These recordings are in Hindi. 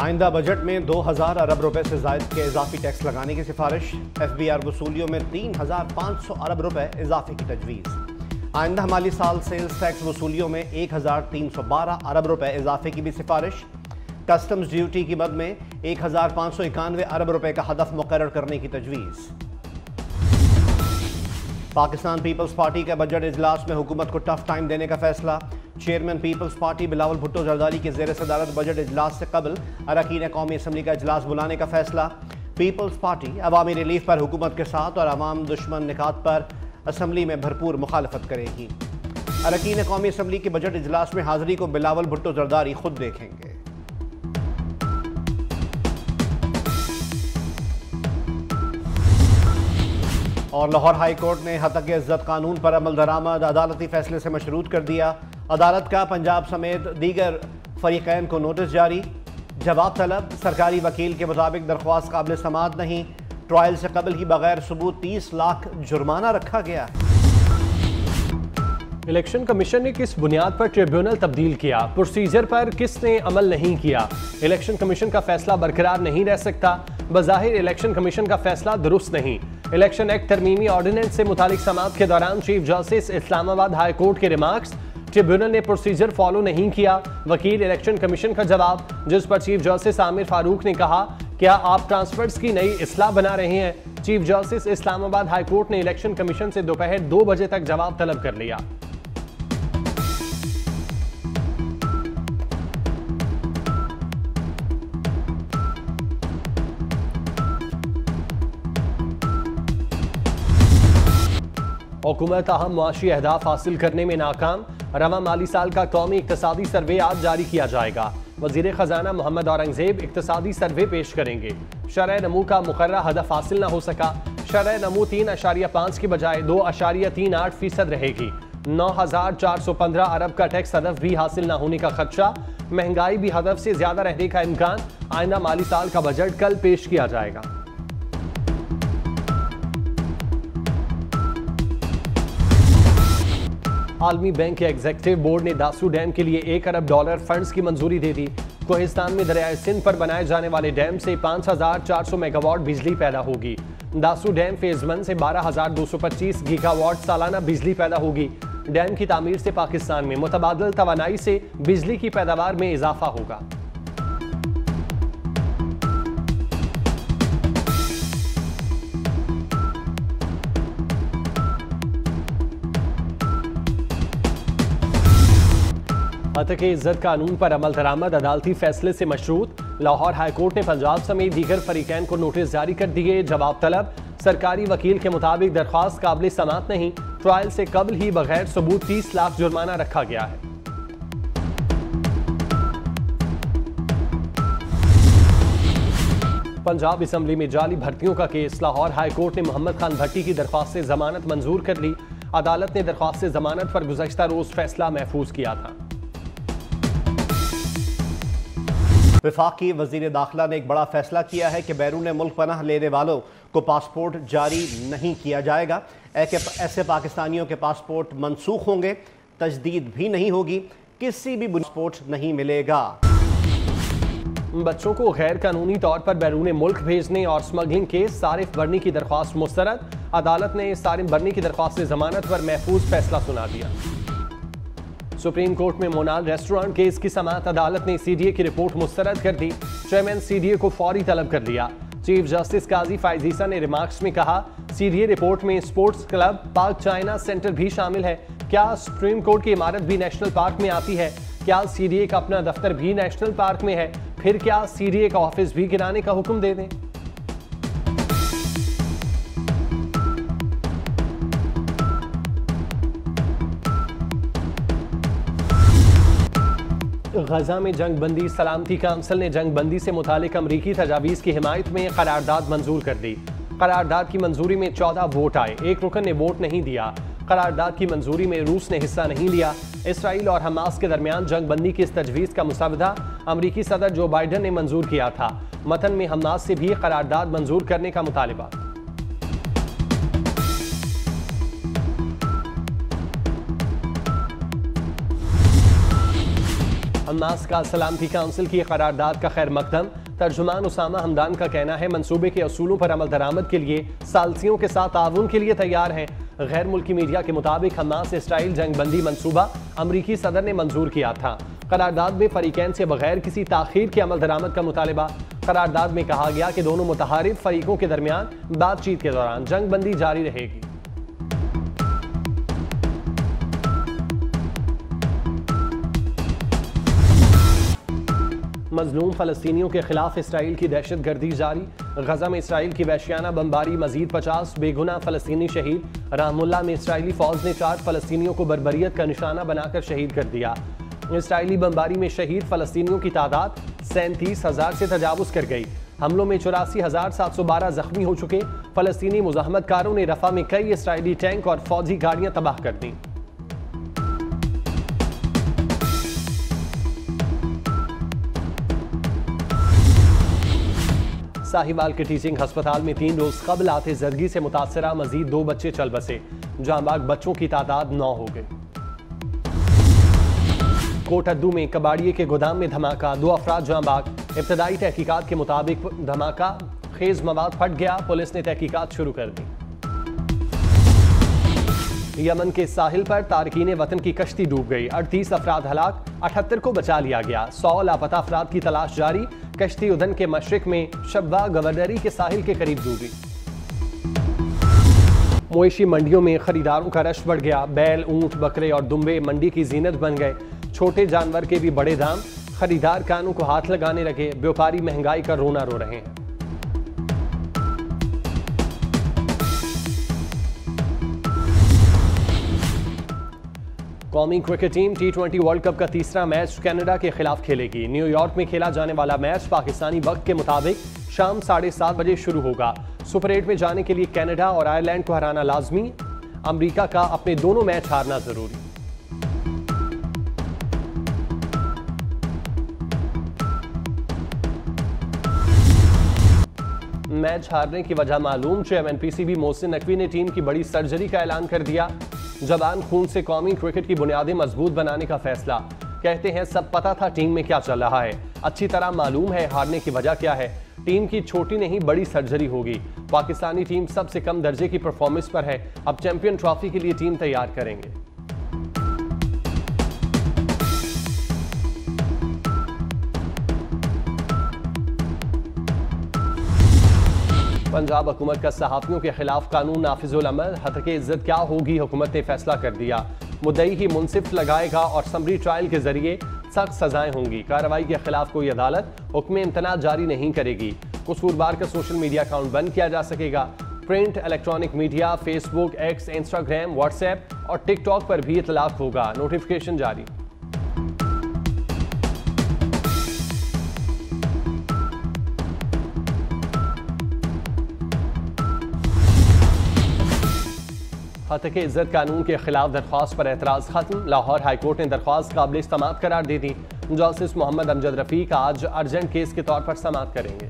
आइंदा बजट में 2000 अरब रुपए से ज़ायद के इजाफी टैक्स लगाने की सिफारिश। FBR वसूलियों में 3500 अरब रुपए इजाफे की तजवीज़। आइंदा माली साल सेल्स टैक्स वसूलियों में 1312 अरब रुपए इजाफे की भी सिफारिश। कस्टम्स ड्यूटी की मद में 1591 अरब रुपए का हदफ मुकर्रर करने की तजवीज़। पाकिस्तान पीपल्स पार्टी का बजट इजलास में हुकूमत को टफ टाइम देने का फैसला। चेयरमैन पीपल्स पार्टी बिलावल भुट्टो जरदारी के ज़ेर सदारत बजट इजलास से कबल अरकान कौमी असम्बली का इजलास बुलाने का फैसला। पीपल्स पार्टी अवामी रिलीफ पर हुकूमत के साथ और अवाम दुश्मन निकात पर असम्बली में भरपूर मुखालफत करेगी। अरकान कौमी असम्बली के बजट इजलास में हाजिरी को बिलावल भुट्टो जरदारी खुद देखेंगे। और लाहौर हाई कोर्ट ने हतक इज्जत कानून पर अमल दरामद अदालती फैसले से मशरूत कर दिया। अदालत का पंजाब समेत दीगर फरीकैन को नोटिस जारी। जवाब तलब। सरकारी वकील के मुताबिक दरख्वास्त काबिल समाअत नहीं। ट्रायल से कबल ही बगैर सबूत 30 लाख जुर्माना रखा गया। इलेक्शन कमीशन ने किस बुनियाद पर ट्रिब्यूनल तब्दील किया? प्रोसीजर पर किसने अमल नहीं किया? इलेक्शन कमीशन का फैसला बरकरार नहीं रह सकता। बज़ाहिर इलेक्शन कमीशन का फैसला दुरुस्त नहीं। इलेक्शन एक्ट तरमीमी ऑर्डिनेंस से मुतालिक समाअत के दौरान chief justice Islamabad high court के रिमार्क्स। ट्रिब्यूनल ने प्रोसीजर फॉलो नहीं किया। वकील इलेक्शन कमीशन का जवाब, जिस पर चीफ जस्टिस आमिर फारूक ने कहा, क्या आप ट्रांसफर्स की नई इस्लाह बना रहे हैं? Chief justice Islamabad high court ने इलेक्शन कमीशन से दोपहर 2 बजे तक जवाब तलब कर लिया। हुकूमत अहम मुआशी अहदाफ हासिल करने में नाकाम। रवा माली साल का कौमी इक्तसादी सर्वे आज जारी किया जाएगा। वजीर खजाना मोहम्मद औरंगजेब इक्तसादी सर्वे पेश करेंगे। शरह नमू का मुकर्रर हदफ हासिल न हो सका। शरह नमू 3.5 की बजाय 2.38% रहेगी। 9415 अरब का टैक्स हदफ भी हासिल न होने का खदशा। महंगाई भी हदफ से ज्यादा रहने का इम्कान। आइंदा माली साल का बजट कल पेश किया जाएगा। आलमी बैंक के एग्जीक्यूटिव बोर्ड ने दासू डैम के लिए $1 अरब फंड्स की मंजूरी दे दी। कोहिस्तान में दरियाए सिंध पर बनाए जाने वाले डैम से 5400 मेगावाट बिजली पैदा होगी। दासू डैम फेज 1 से 12225 गीगावाट सालाना बिजली पैदा होगी। डैम की तामीर से पाकिस्तान में मुतबादिल तवानाई से बिजली की पैदावार में इजाफा होगा। हतक इज्जत कानून पर अमल दरामद अदालती फैसले से मशरूत। लाहौर हाई कोर्ट ने पंजाब समेत दीगर फरीकैन को नोटिस जारी कर दिए। जवाब तलब। सरकारी वकील के मुताबिक दरख्वास्त काबिल समाअत नहीं। ट्रायल से कबल ही बगैर सबूत 30 लाख जुर्माना रखा गया है। पंजाब असम्बली में जाली भर्तियों का केस। लाहौर हाई कोर्ट ने मोहम्मद खान भट्टी की दरख्वास्त से जमानत मंजूर कर ली। अदालत ने दरख्वास्त से जमानत पर गुज़श्ता रोज फैसला महफूज किया था। वफाकी वजीर दाखिला ने एक बड़ा फैसला किया है कि बैरून मुल्क पनाह लेने वालों को पासपोर्ट जारी नहीं किया जाएगा। ऐसे पाकिस्तानियों के पासपोर्ट मनसूख होंगे। तजदीद भी नहीं होगी। किसी भी पासपोर्ट नहीं मिलेगा। बच्चों को गैर कानूनी तौर पर बैरून मुल्क भेजने और स्मगलिंग केस। सारिफ बरनी की दरख्वास्त मुस्तरद। अदालत ने सारिफ बरनी की दरख्वास्त से जमानत पर महफूज फैसला सुना दिया। सुप्रीम कोर्ट में मोनाल रेस्टोरेंट केस की समाअत। अदालत ने CDA की रिपोर्ट मुस्तरद कर दी। चेयरमैन CDA को फौरी तलब कर लिया। चीफ जस्टिस काजी फायज ईसा ने रिमार्क्स में कहा, CDA रिपोर्ट में sports club park China centre भी शामिल है। क्या सुप्रीम कोर्ट की इमारत भी नेशनल पार्क में आती है? क्या CDA का अपना दफ्तर भी नेशनल पार्क में है? फिर क्या CDA का ऑफिस भी गिराने का हुक्म दे दें? गजा में जंग बंदी। सलामती काउंसिल ने जंग बंदी से मुतालिक अमरीकी तजावीज़ की हिमायत में करारदाद मंजूर कर दी। करारदाद की मंजूरी में 14 वोट आए। एक रुकन ने वोट नहीं दिया। करारदाद की मंजूरी में रूस ने हिस्सा नहीं लिया। इसराइल और हमास के दरमियान जंग बंदी की इस तजवीज़ का मुसवदा अमरीकी सदर जो बाइडन ने मंजूर किया था। मतन में हमास से भी करारदाद मंजूर करने का मुतालिबा। हमास का सलामती काउंसिल की करारदाद का खैर मकदम। तर्जुमान उसामा हमदान का कहना है मंसूबे के असूलों पर अमल दरामद के लिए सालसियों के साथ ताउन के लिए तैयार हैं। गैर मुल्की मीडिया के मुताबिक हमास इसराइल जंगबंदी मंसूबा अमरीकी सदर ने मंजूर किया था। करारदाद में फरीकैन से बगैर किसी ताखीर के अमल दरामद का मुतालबा। करारदाद में कहा गया कि दोनों मुतहारिफ फरीकों के दरमियान बातचीत के दौरान जंगबंदी जारी रहेगी। मजलूम फलस्तीनियों के खिलाफ इसराइल की दहशतगर्दी जारी। गजा में इसराइल की वहशियाना बमबारी, मजीद 50 बेगुनाह फलस्तीनी शहीद। रामुल्ला में इसराइली फौज ने 4 फलस्तीनियों को बर्बरियत का निशाना बनाकर शहीद कर दिया। इसराइली बमबारी में शहीद फलस्तीनियों की तादाद 37,000 से तजावुज कर गई। हमलों में 84,712 जख्मी हो चुके। फलस्तीनी मुजाहमतकारों ने रफा में कई इसराइली टैंक और फौजी गाड़ियां तबाह कर दी। साहिवाल के टीचिंग अस्पताल में 3 रोज कबल आते जरगी से मुतासरा मजीद 2 बच्चे चल बसे। जांबाग बच्चों की तादाद 9 हो गई। कोटद्दू में कबाड़िए के गोदाम में धमाका, 2 अफराद जांबाग। इब्तदाई तहकीकात के मुताबिक धमाका खेज मवाद फट गया। पुलिस ने तहकीकात शुरू कर दी। यमन के साहिल पर तारकीन वतन की कश्ती डूब गई। 38 अफराद हलाक, 78 को बचा लिया गया। 100 लापता अफराद की तलाश जारी। कश्ती उदन के मशरिक में शब्बा गवर्नरी के साहिल के करीब डूबी। मवेशी मंडियों में खरीदारों का रश बढ़ गया। बैल, ऊंट, बकरे और दुम्बे मंडी की जीनत बन गए। छोटे जानवर के भी बड़े दाम। खरीदार कानों को हाथ लगाने लगे। व्यापारी महंगाई का रोना रो रहे हैं। कौमी cricket team T20 world cup का तीसरा मैच कनाडा के खिलाफ खेलेगी। न्यूयॉर्क में खेला जाने वाला मैच पाकिस्तानी वक्त के मुताबिक शाम 7:30 बजे शुरू होगा। सुपर 8 में जाने के लिए कनाडा और आयरलैंड को हराना लाजमी। अमेरिका का अपने दोनों मैच हारना जरूरी। मैच हारने की वजह मालूम। चेयरमैन PCB मोहसिन नकवी ने टीम की बड़ी सर्जरी का ऐलान कर दिया। जबान खून से कौमी क्रिकेट की बुनियादें मजबूत बनाने का फैसला। कहते हैं सब पता था टीम में क्या चल रहा है। अच्छी तरह मालूम है हारने की वजह क्या है। टीम की छोटी नहीं बड़ी सर्जरी होगी। पाकिस्तानी टीम सबसे कम दर्जे की परफॉर्मेंस पर है। अब चैंपियन ट्रॉफी के लिए टीम तैयार करेंगे। पंजाब हुकूमत का सहाफियों के खिलाफ कानून नाफिजुल अमल। हतके इज्जत क्या होगी, हुकूमत ने फैसला कर दिया। मुद्दई ही मुंसिफ लगाएगा और समरी ट्रायल के जरिए सख्त सजाएं होंगी। कार्रवाई के खिलाफ कोई अदालत हुक्म इम्तना जारी नहीं करेगी। कसूरवार का सोशल मीडिया अकाउंट बंद किया जा सकेगा। Print, electronic media, Facebook, X, Instagram, WhatsApp और टिकटॉक पर भी इतलाक होगा। नोटिफिकेशन जारी। हतके इज्जत कानून के खिलाफ दरख्वास्त पर एतराज़ खत्म। लाहौर हाईकोर्ट ने दरख्वास्त काबिल समाअत करार दे दी। जस्टिस मोहम्मद अमजद रफीक आज अर्जेंट केस के तौर पर समाअत करेंगे।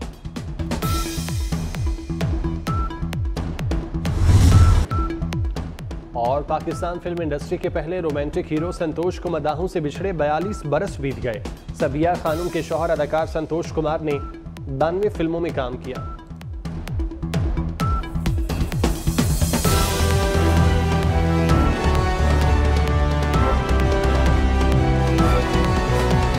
और पाकिस्तान फिल्म इंडस्ट्री के पहले रोमांटिक हीरो संतोष को मदाहों से बिछड़े 42 बरस बीत गए। सबिया खानम के शौहर अदाकार संतोष कुमार ने 92 फिल्मों में काम किया।